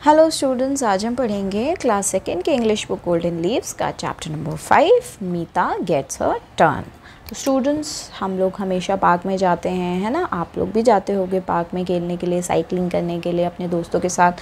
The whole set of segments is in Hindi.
हेलो स्टूडेंट्स, आज हम पढ़ेंगे क्लास सेकेंड के इंग्लिश बुक गोल्डन लीव्स का chapter number 5, Meeta gets her turn. तो स्टूडेंट्स, हम लोग हमेशा पार्क में जाते हैं, है ना। आप लोग भी जाते होंगे पार्क में खेलने के लिए, साइकिलिंग करने के लिए, अपने दोस्तों के साथ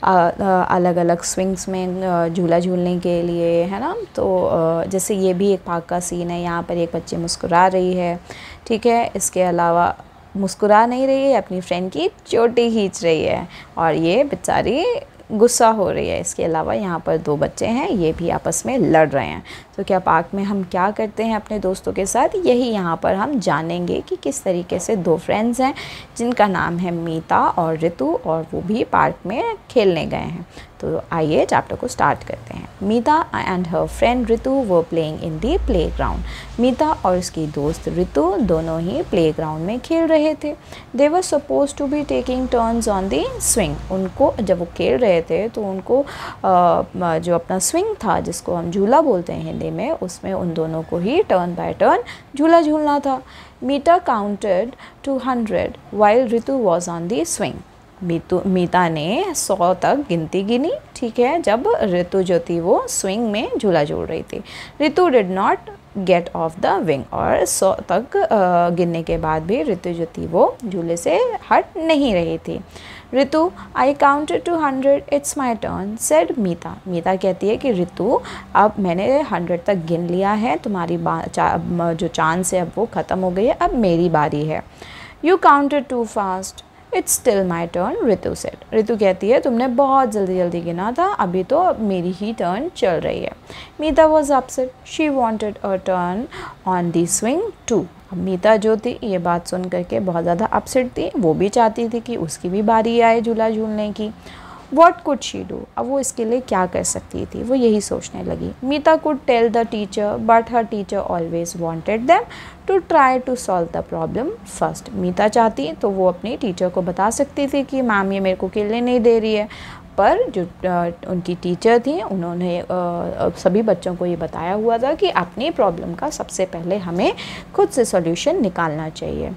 अलग अलग स्विंग्स में झूला झूलने के लिए, है ना। तो जैसे ये भी एक पार्क का सीन है। यहाँ पर एक बच्ची मुस्कुरा रही है, ठीक है। इसके अलावा मुस्कुरा नहीं रही है, अपनी फ्रेंड की चोटी खींच रही है और ये बेचारी गुस्सा हो रही है। इसके अलावा यहाँ पर दो बच्चे हैं, ये भी आपस में लड़ रहे हैं। तो क्या पार्क में हम क्या करते हैं अपने दोस्तों के साथ, यही यहाँ पर हम जानेंगे कि किस तरीके से दो फ्रेंड्स हैं जिनका नाम है मीता और ऋतु, और वो भी पार्क में खेलने गए हैं। तो आइए चैप्टर को स्टार्ट करते हैं। Meeta and her friend Ritu were playing in the playground. Meeta और उसकी दोस्त ऋतु दोनों ही प्लेग्राउंड में खेल रहे थे। They were suppose to be taking turns on the swing. उनको जब वो खेल रहे थे तो उनको जो अपना स्विंग था, जिसको हम झूला बोलते हैं हिंदी में, उसमें उन दोनों को ही टर्न बाय टर्न झूला झूलना था। Meeta counted to 100 while Ritu was on the swing. Meeta ने 100 तक गिनती गिनी, ठीक है, जब ऋतु जो थी वो स्विंग में झूला झूल रही थी। Ritu did not get off the swing. और 100 तक गिनने के बाद भी ऋतु जो थी वो झूले से हट नहीं रही थी। Ritu, I counted to 100, it's my turn, said Meeta. Meeta कहती है कि ऋतु, अब मैंने 100 तक गिन लिया है, तुम्हारी जो चांस है अब वो ख़त्म हो गई है, अब मेरी बारी है। You counted too fast, it's still my turn, Ritu said. Ritu कहती है तुमने बहुत जल्दी जल्दी गिना था, अभी तो मेरी ही टर्न चल रही है। Meeta was upset, she wanted a turn on the swing too. अब मीता जो थी ये बात सुन करके बहुत ज़्यादा अपसेट थी। वो भी चाहती थी कि उसकी भी बारी आए झूला झूलने की। What could she do? अब वो इसके लिए क्या कर सकती थी, वो यही सोचने लगी। Meeta could tell the teacher, but her teacher always wanted them to try to solve the problem first. Meeta चाहती तो वो अपनी टीचर को बता सकती थी कि मैम ये मेरे को खेलने नहीं दे रही है, पर जो उनकी टीचर थी उन्होंने सभी बच्चों को ये बताया हुआ था कि अपनी प्रॉब्लम का सबसे पहले हमें खुद से सॉल्यूशन निकालना चाहिए।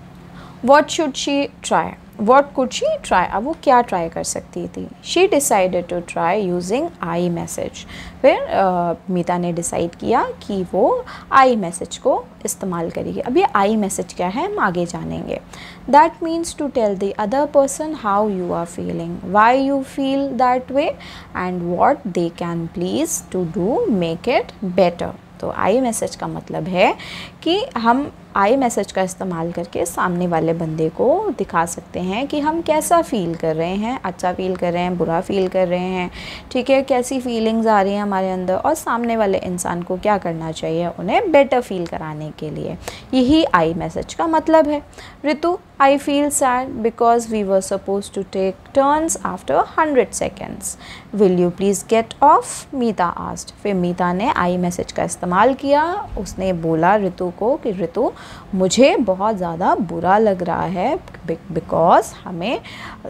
What should she try? What could she try? अब वो क्या ट्राई कर सकती थी? She decided to try using I message. फिर मीता ने डिसाइड किया कि वो I message को इस्तेमाल करेगी। अब ये I message क्या है हम आगे जानेंगे। That means to tell the other person how you are feeling, why you feel that way, and what they can please to do make it better. तो आई मैसेज का मतलब है कि हम आई मैसेज का इस्तेमाल करके सामने वाले बंदे को दिखा सकते हैं कि हम कैसा फ़ील कर रहे हैं, अच्छा फ़ील कर रहे हैं, बुरा फ़ील कर रहे हैं, ठीक है, कैसी फीलिंग्स आ रही हैं हमारे अंदर, और सामने वाले इंसान को क्या करना चाहिए उन्हें बेटर फील कराने के लिए। यही आई मैसेज का मतलब है। Ritu, I feel sad because we were suppose to take turns after 100 seconds, will you please get off? Meeta asked. फिर मीता ने आई मैसेज का इस्तेमाल किया। उसने बोला ऋतु को कि ऋतु, मुझे बहुत ज़्यादा बुरा लग रहा है बिकॉज़ हमें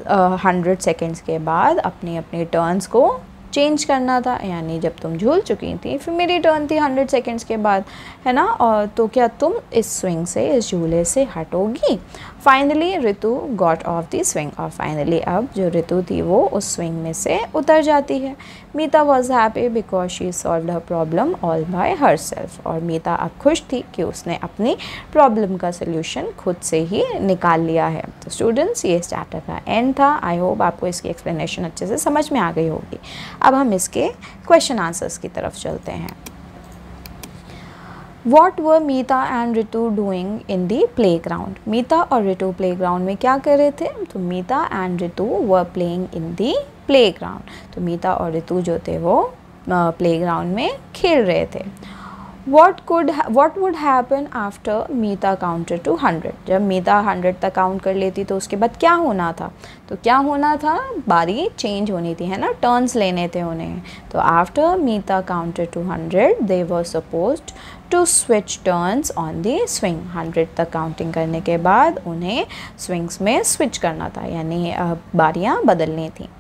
100 सेकेंड्स के बाद अपने अपने टर्न्स को चेंज करना था, यानी जब तुम झूल चुकी थी फिर मेरी टर्न थी 100 सेकेंड्स के बाद, है ना। और तो क्या तुम इस स्विंग से, इस झूले से हटोगी? Finally Ritu got off the swing. और फाइनली अब जो ऋतु थी वो उस स्विंग में से उतर जाती है। Meeta was happy because she solved her problem all by herself. और मीता अब खुश थी कि उसने अपनी प्रॉब्लम का सल्यूशन खुद से ही निकाल लिया है। तो स्टूडेंट्स, ये इस चैप्टर का एंड था। आई होप आपको इसकी एक्सप्लेनेशन अच्छे से समझ में आ गई होगी। अब हम इसके क्वेश्चन आंसर्स की तरफ चलते हैं। What were Meeta and Ritu doing in the playground? Meeta और ऋतु प्ले ग्राउंड में क्या कर रहे थे? तो Meeta and Ritu were playing in the playground. तो मीता और ऋतु जो थे वो प्ले ग्राउंड में खेल रहे थे। What would happen after Meeta counted to 100? जब मीता 100 तक काउंट कर लेती तो उसके बाद क्या होना था? तो क्या होना था, बारी चेंज होनी थी, है ना, टर्न्स लेने थे उन्हें। तो after Meeta counted to 100 they were supposed to switch turns on the swing. 100 तक काउंटिंग करने के बाद उन्हें स्विंग्स में स्विच करना था, यानी बारियां बदलनी थी।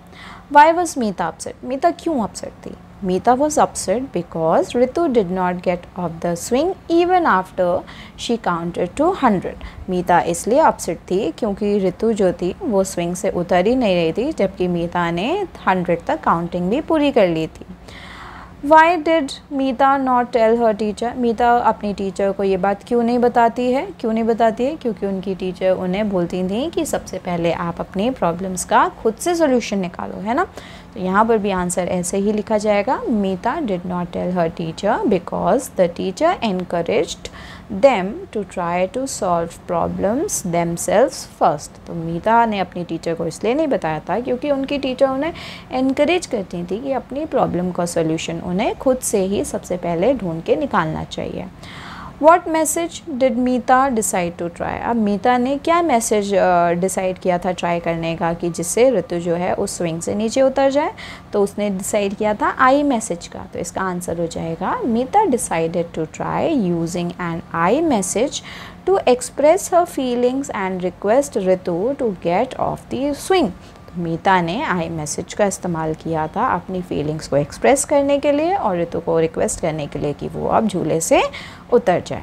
Why was Meeta upset, Meeta क्यों अपसेट थी? Meeta was upset because Ritu did not get off the swing even after she counted to 100। Meeta इसलिए अपसेट थी क्योंकि रितु जो थी वो स्विंग से उतर ही नहीं रही थी, जबकि मीता ने 100 तक काउंटिंग भी पूरी कर ली थी। Why did Meeta not tell her teacher, Meeta अपनी टीचर को ये बात क्यों नहीं बताती है? क्योंकि उनकी टीचर उन्हें बोलती थी कि सबसे पहले आप अपनी प्रॉब्लम्स का खुद से सोल्यूशन निकालो, है ना। तो यहाँ पर भी आंसर ऐसे ही लिखा जाएगा, Meeta did not tell her teacher because the teacher encouraged them to try to solve problems themselves first. तो मीता ने अपनी टीचर को इसलिए नहीं बताया था क्योंकि उनकी टीचर उन्हें एनकरेज करती थी कि अपनी प्रॉब्लम का सोल्यूशन उन्हें खुद से ही सबसे पहले ढूंढ के निकालना चाहिए। What message did Meeta decide to try? अब मीता ने क्या मैसेज डिसाइड किया था ट्राई करने का कि जिससे ऋतु जो है उस स्विंग से नीचे उतर जाए? तो उसने डिसाइड किया था आई मैसेज का। तो इसका आंसर हो जाएगा, Meeta decided to try using an I message to express her feelings and request Ritu to get off the swing. Meeta ने आई मैसेज का इस्तेमाल किया था अपनी फीलिंग्स को एक्सप्रेस करने के लिए और ऋतु को रिक्वेस्ट करने के लिए कि वो अब झूले से उतर जाए।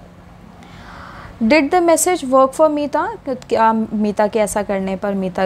Did the message work for Meeta? क्या मीता के ऐसा करने पर मीता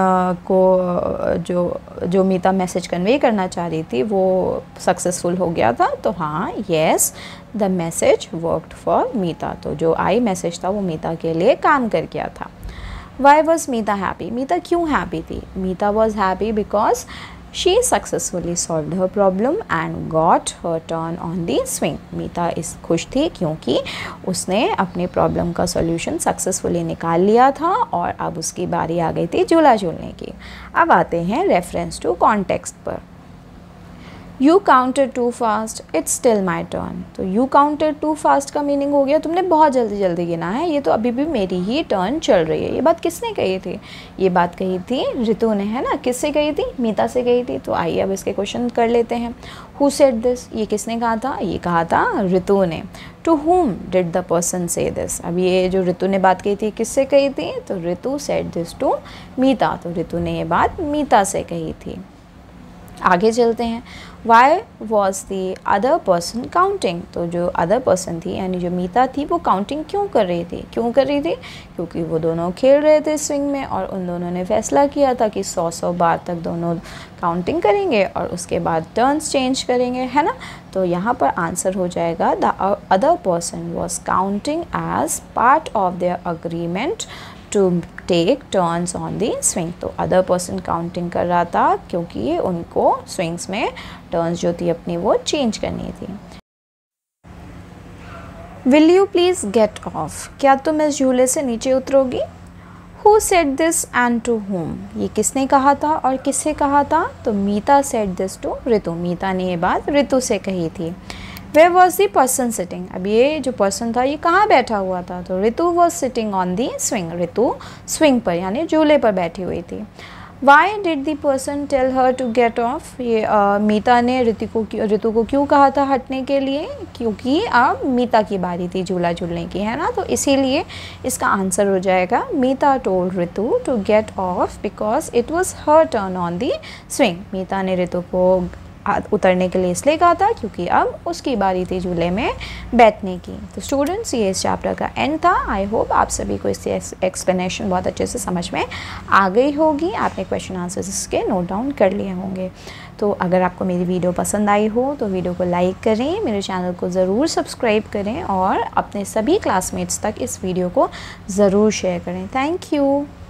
को जो मीता मैसेज कन्वे करना चाह रही थी वो सक्सेसफुल हो गया था? तो हाँ, yes, the message worked for Meeta. तो जो आई मैसेज था वो मीता के लिए काम कर गया था। Why was Meeta happy? Meeta क्यों हैप्पी थी? Meeta was happy because she successfully solve her problem and got her turn on the swing. Meeta इस खुश थी क्योंकि उसने अपनी प्रॉब्लम का सॉल्यूशन सक्सेसफुली निकाल लिया था और अब उसकी बारी आ गई थी झूला झूलने की। अब आते हैं रेफरेंस टू कॉन्टेक्स्ट पर। You counted too fast, it's still my turn. तो यू काउंटेड टू फास्ट का मीनिंग हो गया तुमने बहुत जल्दी जल्दी गिना है, ये तो अभी भी मेरी ही टर्न चल रही है। ये बात किसने कही थी? ये बात कही थी ऋतु ने, है ना। किससे कही थी? मीता से कही थी। तो आइए अब इसके क्वेश्चन कर लेते हैं। Who said this? ये किसने कहा था? ये कहा था ऋतु ने। To whom did the person say this? अब ये जो ऋतु ने बात कही थी किससे कही थी? तो Ritu said this to Meeta. तो ऋतु ने ये बात मीता से कही थी। आगे चलते हैं। Why was the other person counting? तो जो अदर पर्सन थी यानी जो मीता थी वो काउंटिंग क्यों कर रही थी? क्योंकि वो दोनों खेल रहे थे स्विंग में और उन दोनों ने फैसला किया था कि 100 बार तक दोनों काउंटिंग करेंगे और उसके बाद टर्न्स चेंज करेंगे, है ना। तो यहाँ पर आंसर हो जाएगा, the other person was counting as part of their agreement to take turns on the swing. तो अदर पर्सन काउंटिंग कर रहा था क्योंकि उनको स्विंग्स में टर्न्स जो थी अपनी वो चेंज करनी थी। Will you please get off? क्या तुम इस झूले से नीचे उतरोगी? Who said this and to whom? ये किसने कहा था और किससे कहा था? तो Meeta said this to Ritu. Meeta ने ये बात ऋतु से कही थी। Where was the person sitting? अब ये जो पर्सन था ये कहाँ बैठा हुआ था? तो Ritu was sitting on the swing। Ritu swing पर यानी झूले पर बैठी हुई थी। Why did the person tell her to get off? ये मीता ने ऋतु को क्यों कहा था हटने के लिए? क्योंकि अब मीता की बारी थी झूला झूलने की, है ना। तो इसीलिए इसका आंसर हो जाएगा, मीता told Ritu to get off because it was her turn on the swing। मीता ने ऋतु को उतरने के लिए इसलिए कहा था क्योंकि अब उसकी बारी थी झूले में बैठने की। तो स्टूडेंट्स, ये इस चैप्टर का एंड था। आई होप आप सभी को इसकी एक्सप्लेनेशन बहुत अच्छे से समझ में आ गई होगी। आपने क्वेश्चन आंसर्स इसके नोट डाउन कर लिए होंगे। तो अगर आपको मेरी वीडियो पसंद आई हो तो वीडियो को लाइक करें, मेरे चैनल को ज़रूर सब्सक्राइब करें और अपने सभी क्लासमेट्स तक इस वीडियो को ज़रूर शेयर करें। Thank you.